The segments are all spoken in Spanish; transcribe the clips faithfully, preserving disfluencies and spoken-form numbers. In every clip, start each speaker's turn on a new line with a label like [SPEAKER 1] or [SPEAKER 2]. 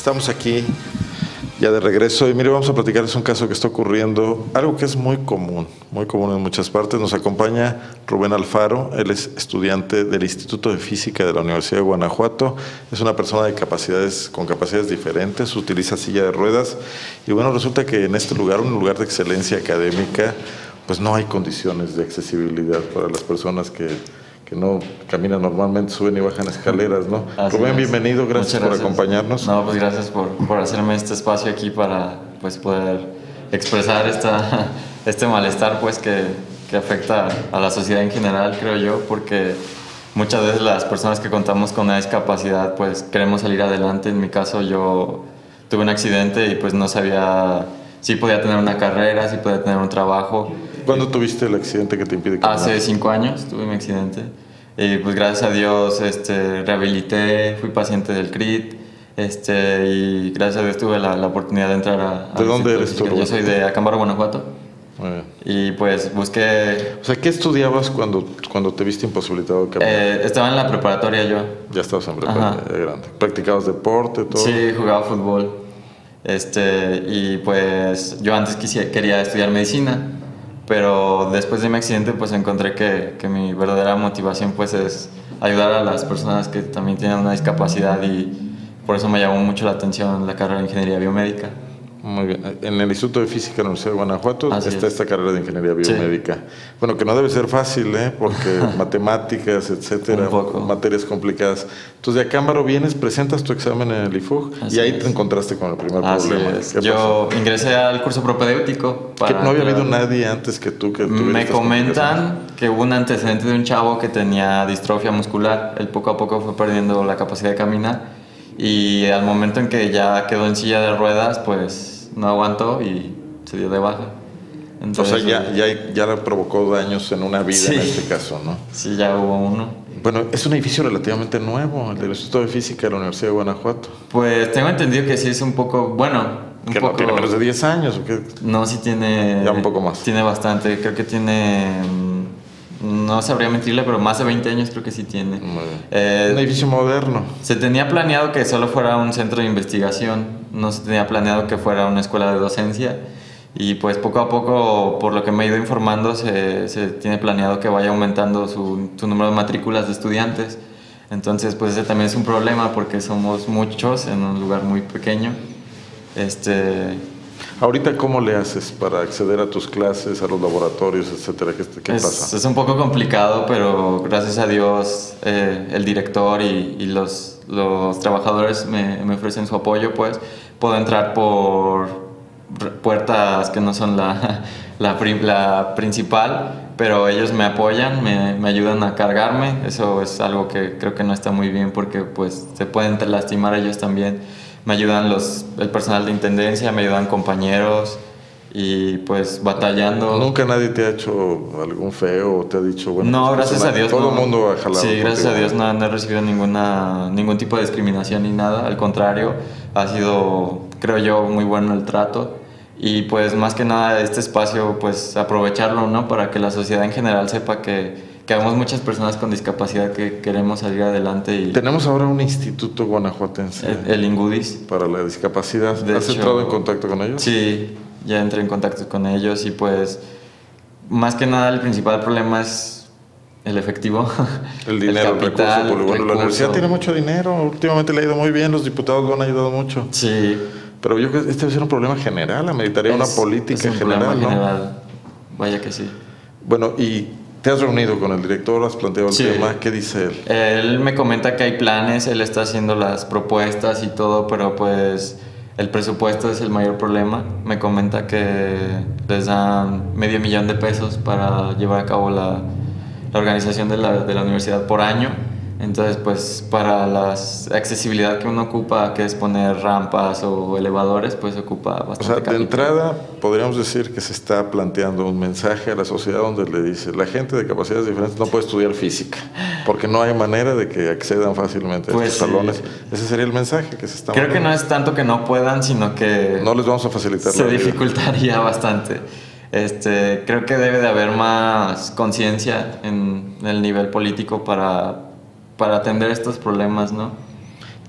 [SPEAKER 1] Estamos aquí ya de regreso y mire, vamos a platicarles un caso que está ocurriendo, algo que es muy común, muy común en muchas partes. Nos acompaña Rubén Alfaro, él es estudiante del Instituto de Física de la Universidad de Guanajuato, es una persona de capacidades, con capacidades diferentes, utiliza silla de ruedas y bueno, resulta que en este lugar, un lugar de excelencia académica, pues no hay condiciones de accesibilidad para las personas que que no caminan normalmente, suben y bajan escaleras, ¿no?
[SPEAKER 2] Así
[SPEAKER 1] Rubén,
[SPEAKER 2] es.
[SPEAKER 1] bienvenido, gracias,
[SPEAKER 2] Muchas
[SPEAKER 1] por
[SPEAKER 2] gracias.
[SPEAKER 1] acompañarnos.
[SPEAKER 2] No, pues gracias por, por hacerme este espacio aquí para pues, poder expresar esta, este malestar pues, que, que afecta a la sociedad en general, creo yo, porque muchas veces las personas que contamos con una discapacidad pues queremos salir adelante. En mi caso yo tuve un accidente y pues no sabía si podía tener una carrera, si podía tener un trabajo.
[SPEAKER 1] ¿Cuándo tuviste el accidente que te impide caminar?
[SPEAKER 2] Hace cinco años tuve mi accidente y pues gracias a Dios este, rehabilité, fui paciente del C R I T este, y gracias a Dios tuve la, la oportunidad de entrar a... a
[SPEAKER 1] ¿De dónde eres tú?
[SPEAKER 2] Yo soy de Acámbaro, Guanajuato.
[SPEAKER 1] Muy bien.
[SPEAKER 2] Y pues busqué...
[SPEAKER 1] O sea, ¿qué estudiabas cuando, cuando te viste imposibilitado de caminar?
[SPEAKER 2] Eh, estaba en la preparatoria yo.
[SPEAKER 1] Ya estabas en preparatoria grande. ¿Practicabas deporte, todo?
[SPEAKER 2] Sí, jugaba fútbol. Este, y pues yo antes quisiera, quería estudiar medicina, pero después de mi accidente pues encontré que, que mi verdadera motivación pues es ayudar a las personas que también tienen una discapacidad y por eso me llamó mucho la atención la carrera de Ingeniería Biomédica.
[SPEAKER 1] Muy bien. En el Instituto de Física de la Universidad de Guanajuato
[SPEAKER 2] Así
[SPEAKER 1] está
[SPEAKER 2] es.
[SPEAKER 1] esta carrera de Ingeniería Biomédica. Sí. Bueno, que no debe ser fácil, ¿eh? Porque matemáticas, etcétera,
[SPEAKER 2] Un poco.
[SPEAKER 1] materias complicadas. Entonces, de Acámbaro vienes, presentas tu examen en el I F U G y ahí
[SPEAKER 2] es.
[SPEAKER 1] te encontraste con el primer
[SPEAKER 2] Así
[SPEAKER 1] problema.
[SPEAKER 2] Es. Yo pasó? ingresé al curso propedéutico. Para
[SPEAKER 1] no había habido nadie antes que tú que
[SPEAKER 2] Me comentan que hubo un antecedente de un chavo que tenía distrofia muscular. Él poco a poco fue perdiendo la capacidad de caminar y al momento en que ya quedó en silla de ruedas, pues no aguantó y se dio de baja.
[SPEAKER 1] Entonces, o sea, ya, ya, ya le provocó daños en una vida, sí, en este caso, ¿no?
[SPEAKER 2] Sí, ya hubo uno.
[SPEAKER 1] Bueno, es un edificio relativamente nuevo, el del Instituto de Física de la Universidad de Guanajuato.
[SPEAKER 2] Pues tengo entendido que sí es un poco, bueno, un
[SPEAKER 1] ¿Que
[SPEAKER 2] poco...
[SPEAKER 1] no tiene menos de diez años o qué?
[SPEAKER 2] No, sí tiene...
[SPEAKER 1] Ya un poco más.
[SPEAKER 2] Tiene bastante, creo que tiene... No sabría mentirle, pero más de veinte años creo que sí tiene.
[SPEAKER 1] Eh, un edificio moderno.
[SPEAKER 2] Se tenía planeado que solo fuera un centro de investigación, no se tenía planeado que fuera una escuela de docencia. Y pues poco a poco, por lo que me he ido informando, se, se tiene planeado que vaya aumentando su, su número de matrículas de estudiantes. Entonces, pues ese también es un problema porque somos muchos en un lugar muy pequeño. Este...
[SPEAKER 1] Ahorita, ¿cómo le haces para acceder a tus clases, a los laboratorios, etcétera? ¿Qué, qué
[SPEAKER 2] es,
[SPEAKER 1] pasa?
[SPEAKER 2] Es un poco complicado, pero gracias a Dios eh, el director y, y los, los trabajadores me, me ofrecen su apoyo, pues puedo entrar por puertas que no son la, la, la principal, pero ellos me apoyan, me, me ayudan a cargarme. Eso es algo que creo que no está muy bien porque pues se pueden lastimar ellos también. Me ayudan los, el personal de intendencia, me ayudan compañeros y pues batallando.
[SPEAKER 1] ¿Nunca nadie te ha hecho algún feo o te ha dicho, bueno...
[SPEAKER 2] No,
[SPEAKER 1] pues,
[SPEAKER 2] gracias a Dios
[SPEAKER 1] todo
[SPEAKER 2] no.
[SPEAKER 1] el mundo ha jalado.
[SPEAKER 2] Sí, gracias a Dios no, no he recibido ninguna, ningún tipo de discriminación ni nada. Al contrario, ha sido, creo yo, muy bueno el trato. Y pues más que nada este espacio, pues aprovecharlo, ¿no? Para que la sociedad en general sepa que... que habemos muchas personas con discapacidad que queremos salir adelante. Y
[SPEAKER 1] tenemos ahora un instituto guanajuatense.
[SPEAKER 2] El, el INGUDIS.
[SPEAKER 1] Para la discapacidad.
[SPEAKER 2] De
[SPEAKER 1] ¿Has
[SPEAKER 2] hecho,
[SPEAKER 1] entrado en contacto con ellos?
[SPEAKER 2] Sí, ya entré en contacto con ellos y pues más que nada el principal problema es el efectivo.
[SPEAKER 1] El dinero, el, capital, el recurso. Porque, bueno,
[SPEAKER 2] recurso.
[SPEAKER 1] La universidad tiene mucho dinero. Últimamente le ha ido muy bien. Los diputados lo han ayudado mucho.
[SPEAKER 2] Sí.
[SPEAKER 1] Pero yo creo que este debe ser un problema general. Ameritaría es, una política
[SPEAKER 2] es un
[SPEAKER 1] general,
[SPEAKER 2] problema
[SPEAKER 1] ¿no?
[SPEAKER 2] general. Vaya que sí.
[SPEAKER 1] Bueno, y... ¿te has reunido con el director? ¿Has planteado el
[SPEAKER 2] sí.
[SPEAKER 1] tema? ¿Qué dice él?
[SPEAKER 2] Él me comenta que hay planes, él está haciendo las propuestas y todo, pero pues el presupuesto es el mayor problema. Me comenta que les dan medio millón de pesos para llevar a cabo la, la organización de la, de la universidad por año. Entonces, pues para la accesibilidad que uno ocupa, que es poner rampas o elevadores, pues ocupa bastante.
[SPEAKER 1] O sea, de
[SPEAKER 2] capital.
[SPEAKER 1] entrada, podríamos decir que se está planteando un mensaje a la sociedad donde le dice, la gente de capacidades diferentes no puede estudiar física, porque no hay manera de que accedan fácilmente a
[SPEAKER 2] pues
[SPEAKER 1] estos
[SPEAKER 2] sí.
[SPEAKER 1] salones. Ese sería el mensaje que se está
[SPEAKER 2] Creo
[SPEAKER 1] mandando.
[SPEAKER 2] que no es tanto que no puedan, sino que...
[SPEAKER 1] no les vamos a facilitar
[SPEAKER 2] se
[SPEAKER 1] la vida.
[SPEAKER 2] dificultaría bastante. Este, creo que debe de haber más conciencia en el nivel político para... para atender estos problemas, ¿no?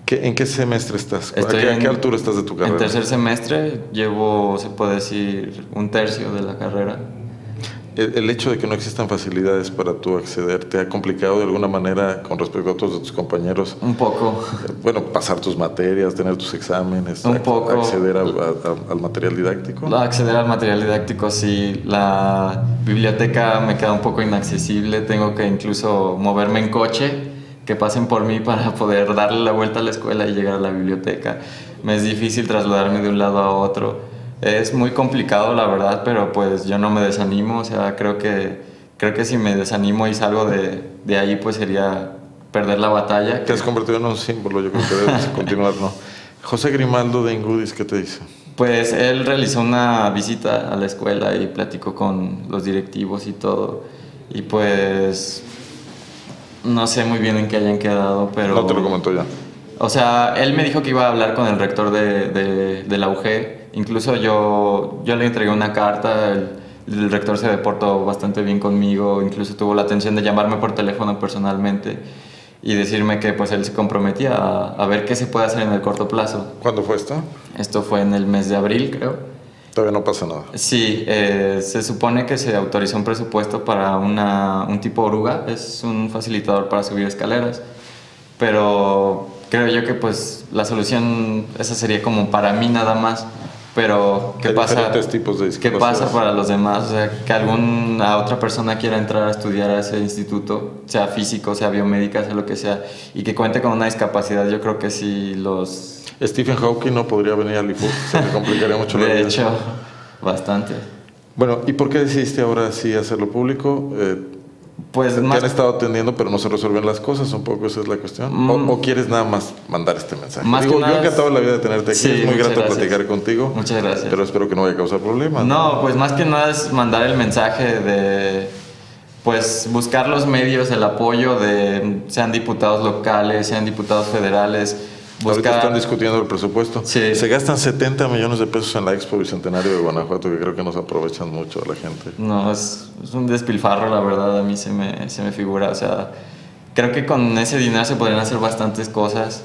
[SPEAKER 1] ¿Qué, ¿En qué semestre estás? ¿A
[SPEAKER 2] Estoy
[SPEAKER 1] qué, a
[SPEAKER 2] en-
[SPEAKER 1] qué altura estás de tu carrera?
[SPEAKER 2] En tercer semestre, llevo, se puede decir, un tercio de la carrera.
[SPEAKER 1] El, el hecho de que no existan facilidades para tú acceder, ¿te ha complicado de alguna manera con respecto a otros de tus compañeros?
[SPEAKER 2] Un poco.
[SPEAKER 1] Eh, Bueno, pasar tus materias, tener tus exámenes,
[SPEAKER 2] Un
[SPEAKER 1] ac-
[SPEAKER 2] poco.
[SPEAKER 1] acceder a- a- a- al material didáctico.
[SPEAKER 2] Acceder al material didáctico, sí. La biblioteca me queda un poco inaccesible. Tengo que incluso moverme en coche, que pasen por mí para poder darle la vuelta a la escuela y llegar a la biblioteca. Me es difícil trasladarme de un lado a otro. Es muy complicado, la verdad, pero pues yo no me desanimo. O sea, creo que, creo que si me desanimo y salgo de, de ahí, pues sería perder la batalla.
[SPEAKER 1] Te has convertido en un símbolo, yo creo que debes continuar, ¿no? José Grimaldo de Ingudis, ¿qué te dice?
[SPEAKER 2] Pues él realizó una visita a la escuela y platicó con los directivos y todo. Y pues no sé muy bien en qué hayan quedado, pero...
[SPEAKER 1] No te lo comentó ya.
[SPEAKER 2] O sea, él me dijo que iba a hablar con el rector de, de, de la U G. Incluso yo, yo le entregué una carta, el, el rector se deportó bastante bien conmigo, incluso tuvo la atención de llamarme por teléfono personalmente y decirme que pues él se comprometía a, a ver qué se puede hacer en el corto plazo.
[SPEAKER 1] ¿Cuándo fue esto?
[SPEAKER 2] Esto fue en el mes de abril, creo.
[SPEAKER 1] Todavía no pasa nada.
[SPEAKER 2] Sí, eh, se supone que se autorizó un presupuesto para una, un tipo oruga, es un facilitador para subir escaleras, pero creo yo que pues la solución esa sería como para mí nada más, pero ¿qué
[SPEAKER 1] Hay
[SPEAKER 2] pasa?
[SPEAKER 1] diferentes tipos de
[SPEAKER 2] ¿Qué
[SPEAKER 1] discapacidades.
[SPEAKER 2] pasa para los demás? O sea, que alguna otra persona quiera entrar a estudiar a ese instituto, sea físico, sea biomédica, sea lo que sea, y que cuente con una discapacidad, yo creo que sí los...
[SPEAKER 1] Stephen Hawking no podría venir al I F U, se le complicaría mucho la vida.
[SPEAKER 2] De hecho, bastante.
[SPEAKER 1] Bueno, ¿y por qué decidiste ahora sí hacerlo público? Eh,
[SPEAKER 2] Pues
[SPEAKER 1] te
[SPEAKER 2] más
[SPEAKER 1] han estado atendiendo, pero no se resuelven las cosas, un poco esa es la cuestión.
[SPEAKER 2] Mm.
[SPEAKER 1] O, ¿O quieres nada más mandar este mensaje?
[SPEAKER 2] Más
[SPEAKER 1] Digo,
[SPEAKER 2] que nada
[SPEAKER 1] yo
[SPEAKER 2] es-
[SPEAKER 1] encantado de la vida de tenerte aquí,
[SPEAKER 2] Sí,
[SPEAKER 1] es muy
[SPEAKER 2] muchas
[SPEAKER 1] grato
[SPEAKER 2] gracias.
[SPEAKER 1] platicar contigo.
[SPEAKER 2] Muchas gracias.
[SPEAKER 1] Pero espero que no vaya a causar problemas.
[SPEAKER 2] No, pues más que nada es mandar el mensaje de, pues buscar los medios, el apoyo de, sean diputados locales, sean diputados federales,
[SPEAKER 1] Ahorita
[SPEAKER 2] buscar...
[SPEAKER 1] están discutiendo el presupuesto.
[SPEAKER 2] Sí.
[SPEAKER 1] Se gastan setenta millones de pesos en la Expo Bicentenario de Guanajuato, que creo que nos aprovechan mucho a la gente.
[SPEAKER 2] No, es, es un despilfarro, la verdad, a mí se me, se me figura, o sea, creo que con ese dinero se podrían hacer bastantes cosas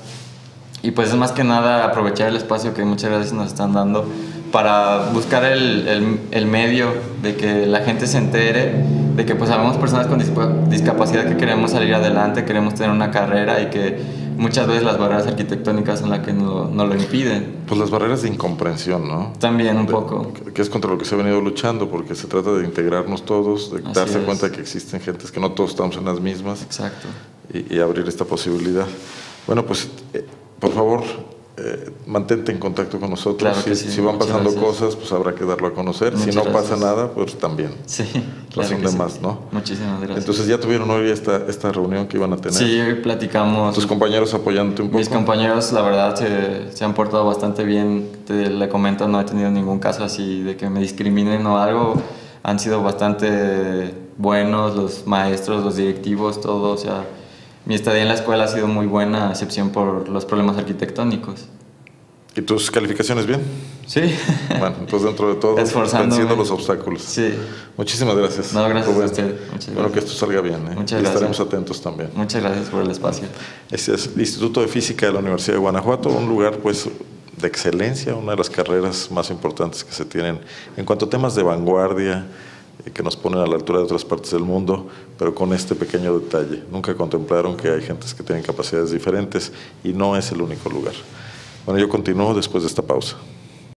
[SPEAKER 2] y pues es más que nada aprovechar el espacio que muchas veces nos están dando para buscar el, el, el medio de que la gente se entere de que pues habemos personas con dispa- discapacidad que queremos salir adelante, queremos tener una carrera y que muchas veces las barreras arquitectónicas son las que no, no lo impiden.
[SPEAKER 1] Pues las barreras de incomprensión, ¿no?
[SPEAKER 2] También un
[SPEAKER 1] De-
[SPEAKER 2] poco.
[SPEAKER 1] que es contra lo que se ha venido luchando, porque se trata de integrarnos todos, de
[SPEAKER 2] Así
[SPEAKER 1] darse
[SPEAKER 2] es.
[SPEAKER 1] cuenta que existen gentes que no todos estamos en las mismas
[SPEAKER 2] Exacto.
[SPEAKER 1] y, y abrir esta posibilidad. Bueno, pues eh, por favor, eh, mantente en contacto con nosotros.
[SPEAKER 2] Claro
[SPEAKER 1] si,
[SPEAKER 2] que sí,
[SPEAKER 1] si van
[SPEAKER 2] muchas
[SPEAKER 1] pasando
[SPEAKER 2] gracias.
[SPEAKER 1] cosas, pues habrá que darlo a conocer.
[SPEAKER 2] Muchas
[SPEAKER 1] si no
[SPEAKER 2] gracias.
[SPEAKER 1] pasa nada, pues también.
[SPEAKER 2] Sí,
[SPEAKER 1] Razón
[SPEAKER 2] claro que
[SPEAKER 1] de
[SPEAKER 2] sí.
[SPEAKER 1] más, ¿no?
[SPEAKER 2] Muchísimas gracias.
[SPEAKER 1] Entonces ya tuvieron hoy esta, esta reunión que iban a tener.
[SPEAKER 2] Sí, hoy platicamos.
[SPEAKER 1] Tus compañeros apoyándote un poco.
[SPEAKER 2] Mis compañeros, la verdad, se, se han portado bastante bien. Te, le comento, no he tenido ningún caso así de que me discriminen o algo. Han sido bastante buenos los maestros, los directivos, todo. O sea, mi estadía en la escuela ha sido muy buena, a excepción por los problemas arquitectónicos.
[SPEAKER 1] ¿Y tus calificaciones bien?
[SPEAKER 2] Sí.
[SPEAKER 1] Bueno, entonces dentro de todo,
[SPEAKER 2] Esforzándome.
[SPEAKER 1] venciendo los obstáculos.
[SPEAKER 2] Sí.
[SPEAKER 1] Muchísimas gracias.
[SPEAKER 2] No, gracias
[SPEAKER 1] Rubén.
[SPEAKER 2] a usted. Muchas
[SPEAKER 1] Bueno,
[SPEAKER 2] gracias.
[SPEAKER 1] que esto salga bien. ¿eh?
[SPEAKER 2] Muchas
[SPEAKER 1] y
[SPEAKER 2] gracias.
[SPEAKER 1] estaremos atentos también.
[SPEAKER 2] Muchas gracias por el espacio.
[SPEAKER 1] Este es el Instituto de Física de la Universidad de Guanajuato, un lugar pues de excelencia, una de las carreras más importantes que se tienen en cuanto a temas de vanguardia, eh, que nos ponen a la altura de otras partes del mundo, pero con este pequeño detalle. Nunca contemplaron que hay gentes que tienen capacidades diferentes y no es el único lugar. Bueno, yo continúo después de esta pausa.